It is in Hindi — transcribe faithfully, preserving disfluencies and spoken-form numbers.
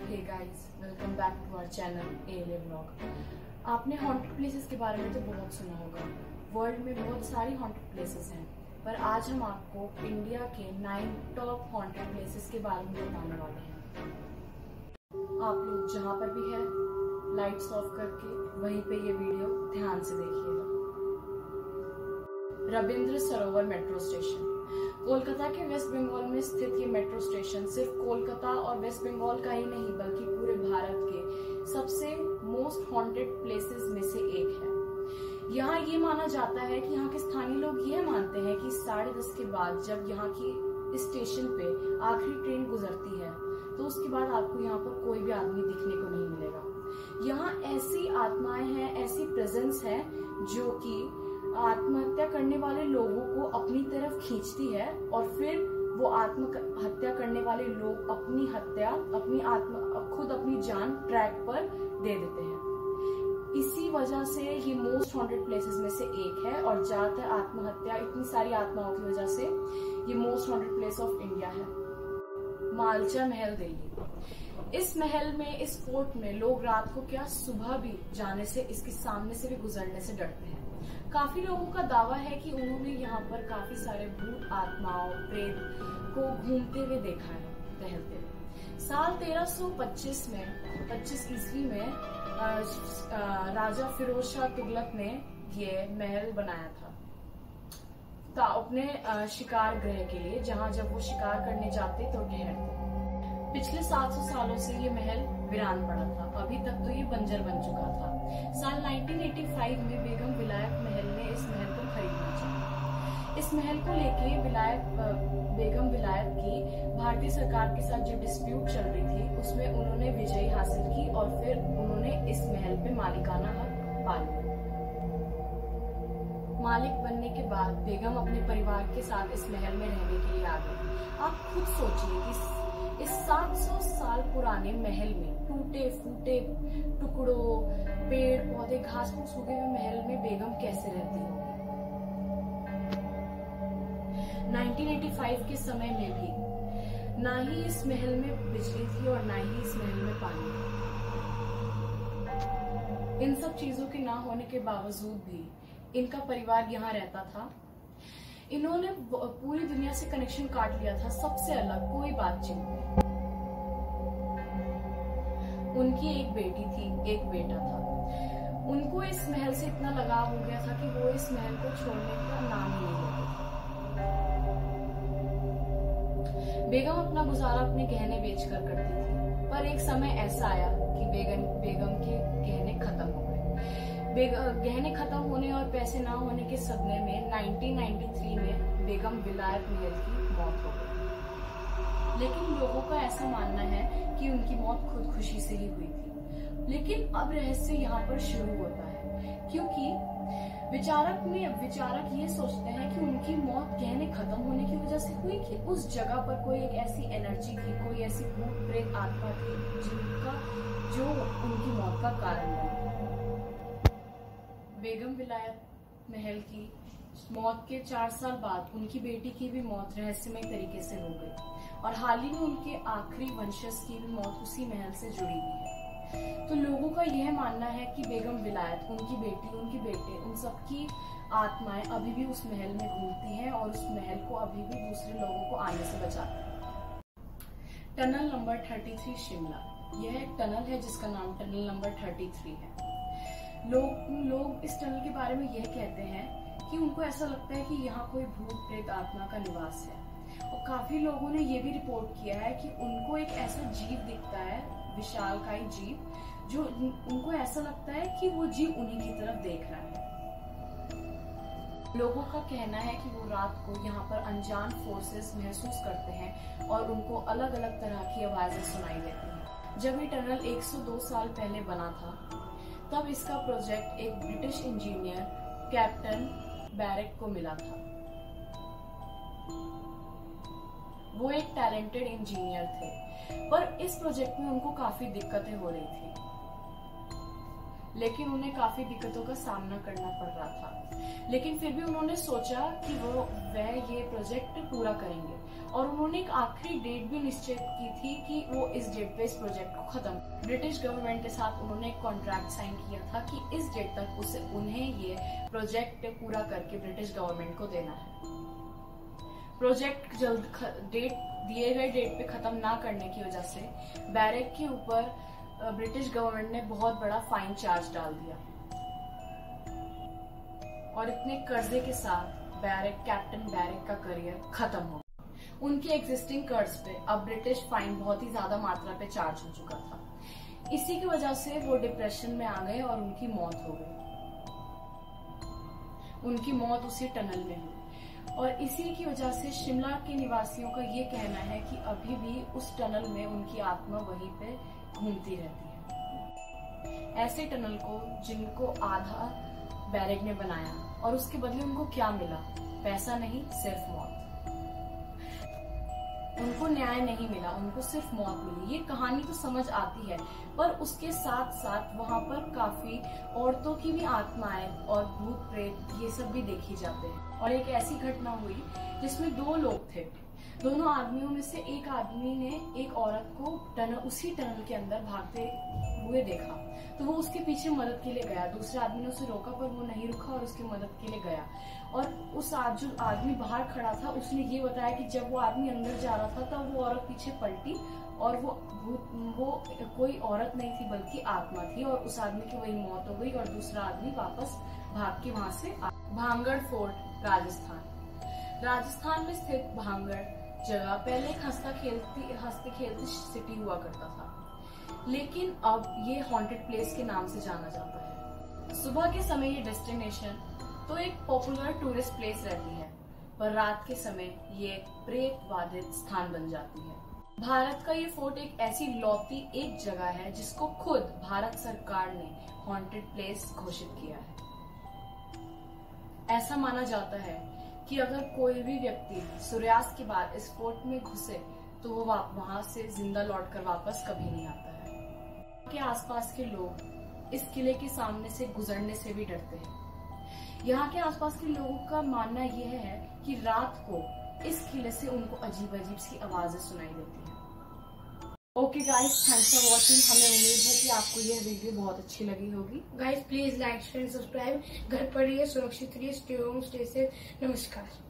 Hey guys, welcome back to our channel ALA vlog. आपने हॉन्टेड प्लेसेस के बारे में तो बहुत सुना होगा। वर्ल्ड में बहुत सारी हॉन्टेड प्लेसेस हैं, पर आज हम आपको इंडिया के नाइन टॉप हॉन्टेड प्लेसेस के बारे में बताने वाले हैं। आप लोग जहाँ पर भी है, लाइट्स ऑफ करके वहीं पे ये वीडियो ध्यान से देखिएगा। रविंद्र सरोवर मेट्रो स्टेशन कोलकाता के वेस्ट बंगाल में स्थित ये मेट्रो स्टेशन सिर्फ कोलकाता और वेस्ट बंगाल का ही नहीं बल्कि पूरे भारत के सबसे मोस्ट हॉन्टेड प्लेसेस में से एक है। यहाँ ये माना जाता है कि यहाँ के स्थानीय लोग यह मानते हैं कि साढ़े दस के बाद जब यहाँ की स्टेशन पे आखिरी ट्रेन गुजरती है तो उसके बाद आपको यहाँ पर कोई भी आदमी दिखने को नहीं मिलेगा। यहाँ ऐसी आत्माएं हैं, ऐसी प्रेजेंस है जो कि आत्महत्या करने वाले लोगों को अपनी तरफ खींचती है और फिर वो आत्महत्या करने वाले लोग अपनी हत्या अपनी आत्म खुद अपनी जान ट्रैक पर दे देते हैं। इसी वजह से ये मोस्ट हॉन्टेड प्लेसेस में से एक है और ज्यादातर आत्महत्या इतनी सारी आत्माओं की वजह से ये most haunted place of India है। मालचा महल दिल्ली। इस महल में, इस फोर्ट में लोग रात को क्या सुबह भी जाने से, इसके सामने से भी गुजरने से डरते हैं। काफी लोगों का दावा है कि उन्होंने यहाँ पर काफी सारे भूत आत्माओं प्रेत को घूमते हुए देखा है, टहलते हुए। साल तेरह सौ पच्चीस में पच्चीस ईस्वी में आ, आ, राजा फिरोज शाह तुगलक ने ये महल बनाया था, था अपने आ, शिकार गृह के लिए, जहाँ जब वो शिकार करने जाते तो ठहरते। पिछले सात सौ सालों से ये महल वीरान पड़ा था, अभी तक तो ये बंजर बन चुका था। साल उन्नीस सौ पचासी में बेगम विलायत महल ने इस महल को खरीदना चाहा। इस महल को लेके विलायत बेगम विलायत की भारतीय सरकार के साथ जो डिस्प्यूट चल रही थी उसमें उन्होंने विजयी हासिल की और फिर उन्होंने इस महल पे मालिकाना हक पा लिया। मालिक बनने के बाद बेगम अपने परिवार के साथ इस महल में रहने के लिए आ गई। आप खुद सोचिए कि इस सात सौ साल पुराने महल में टूटे फूटे टुकड़ों, पेड़ पौधे, घास फूस उगे हुए महल में बेगम कैसे रहती होगी। उन्नीस सौ पचासी के समय में भी ना ही इस महल में बिजली थी और ना ही इस महल में पानी। इन सब चीजों के ना होने के बावजूद भी इनका परिवार यहाँ रहता था। इन्होंने पूरी दुनिया से कनेक्शन काट लिया था, सबसे अलग कोई बातचीत नहीं। उनकी एक बेटी थी, एक बेटा था। उनको इस महल से इतना लगाव हो गया था कि वो इस महल को छोड़ने का नाम ही नहीं लेते थे। बेगम अपना गुजारा अपने गहने बेचकर करती थी, पर एक समय ऐसा आया कि बेगम बेगम के गहने खत्म हो गए। गहने खत्म होने और पैसे ना होने के सदमे में उन्नीस सौ तिरानवे में बेगम विलायत महल की मौत हो गई। लेकिन लोगों का ऐसा मानना है कि उनकी मौत खुदकुशी से ही हुई थी। लेकिन अब रहस्य यहाँ पर शुरू होता है, क्योंकि विचारक में विचारक ये सोचते हैं कि उनकी मौत गहने खत्म होने की वजह से हुई कि उस जगह पर कोई एक ऐसी एनर्जी थी, कोई ऐसी भूत प्रेत आत्मा थी जिनका जो उनकी मौत का कारण बनी। बेगम विलायत महल की मौत के चार साल बाद उनकी बेटी की भी मौत रहस्यमय तरीके से हो गई और हाल ही में उनके आखिरी वंशज की भी मौत उसी महल से जुड़ी हुई है। तो लोगों का यह मानना है कि बेगम विलायत, उनकी बेटी, उनके बेटे, उन सबकी आत्माएं अभी भी उस महल में घूमती हैं और उस महल को अभी भी दूसरे लोगों को आने से बचाती हैं। टनल नंबर तैंतीस शिमला। यह एक टनल है जिसका नाम टनल नंबर तैंतीस है। लोग लोग इस टनल के बारे में यह कहते हैं कि उनको ऐसा लगता है कि यहाँ कोई भूत प्रेत आत्मा का निवास है। और काफी लोगों ने यह भी रिपोर्ट किया है कि उनको एक ऐसा जीव दिखता है, विशालकाय जीव, जो उनको ऐसा लगता है कि वो जीव उन्हीं की तरफ देख रहा है। लोगों का कहना है कि वो रात को यहाँ पर अनजान फोर्सेस महसूस करते हैं और उनको अलग अलग तरह की आवाजें सुनाई देती हैं। जब ये टनल एक सौ दो साल पहले बना था तब इसका प्रोजेक्ट एक ब्रिटिश इंजीनियर कैप्टन बैरेक को मिला था। वो एक टैलेंटेड इंजीनियर थे, पर इस प्रोजेक्ट में उनको काफी दिक्कतें हो रही थी। लेकिन उन्हें काफी दिक्कतों का सामना करना पड़ रहा था। लेकिन फिर भी उन्होंने सोचा कि वो वह ये प्रोजेक्ट पूरा करेंगे और उन्होंने एक आखिरी डेट भी निश्चित की थी कि वो इस डेट पे इस प्रोजेक्ट को खत्म। ब्रिटिश गवर्नमेंट के साथ उन्होंने एक कॉन्ट्रैक्ट साइन किया था कि इस डेट तक उसे उन्हें ये प्रोजेक्ट पूरा करके ब्रिटिश गवर्नमेंट को देना है। प्रोजेक्ट जल्द डेट दिए गए डेट पे खत्म ना करने की वजह से बैरक के ऊपर ब्रिटिश गवर्नमेंट ने बहुत बड़ा फाइन चार्ज डाल दिया और इतने कर्जे के साथ बैरक कैप्टन बैरक का करियर खत्म हो गया। उनके एग्जिस्टिंग कर्ज पे अब ब्रिटिश फाइन बहुत ही ज्यादा मात्रा पे चार्ज हो चुका था। इसी की वजह से वो डिप्रेशन में आ गए और उनकी मौत हो गई। उनकी मौत उसी टनल में हुई और इसी की वजह से शिमला के निवासियों का ये कहना है कि अभी भी उस टनल में उनकी आत्मा वहीं पे घूमती रहती है। ऐसे टनल को जिनको आधा बैरक ने बनाया और उसके बदले उनको क्या मिला? पैसा नहीं, सिर्फ मौत। उनको न्याय नहीं मिला, उनको सिर्फ मौत मिली। ये कहानी तो समझ आती है, पर उसके साथ साथ वहाँ पर काफी औरतों की भी आत्माएं और भूत प्रेत ये सब भी देखी जाते हैं। और एक ऐसी घटना हुई जिसमें दो लोग थे। दोनों आदमियों में से एक आदमी ने एक औरत को टनल उसी टनल के अंदर भागते हुए देखा, तो वो उसके पीछे मदद के लिए गया। दूसरे आदमी ने उसे रोका पर वो नहीं रुका और उसकी मदद के लिए गया। और उस आज जो आदमी बाहर खड़ा था उसने ये बताया कि जब वो आदमी अंदर जा रहा था तब वो औरत पीछे पलटी और वो वो कोई औरत नहीं थी बल्कि आत्मा थी और उस आदमी की वही मौत हो गई और दूसरा आदमी वापस भाग के वहां से आ। भांगड़ फोर्ट, राजस्थान। राजस्थान में स्थित भांगड़ जगह पहले एक हंसता खेलती हंसती खेलती सिटी हुआ करता था, लेकिन अब ये हॉन्टेड प्लेस के नाम से जाना जाता है। सुबह के समय ये डेस्टिनेशन तो एक पॉपुलर टूरिस्ट प्लेस रहती है, पर रात के समय ये प्रेत बाधित स्थान बन जाती है। भारत का ये फोर्ट एक ऐसी लौती एक जगह है जिसको खुद भारत सरकार ने हॉन्टेड प्लेस घोषित किया है। ऐसा माना जाता है कि अगर कोई भी व्यक्ति सूर्यास्त के बाद इस फोर्ट में घुसे तो वो वहां से जिंदा लौटकर वापस कभी नहीं आता है। के आसपास के लोग इस किले के सामने से गुजरने से भी डरते हैं। यहाँ के आसपास के लोगों का मानना यह है कि रात को इस किले से उनको अजीब अजीब सी आवाजें सुनाई देती हैं। Okay guys, thanks for watching. हमें उम्मीद है कि आपको यह वीडियो बहुत अच्छी लगी होगी। Guys please like share subscribe. घर पर रहिए, सुरक्षित रहिए, स्टे होम, स्टे सेफ। नमस्कार।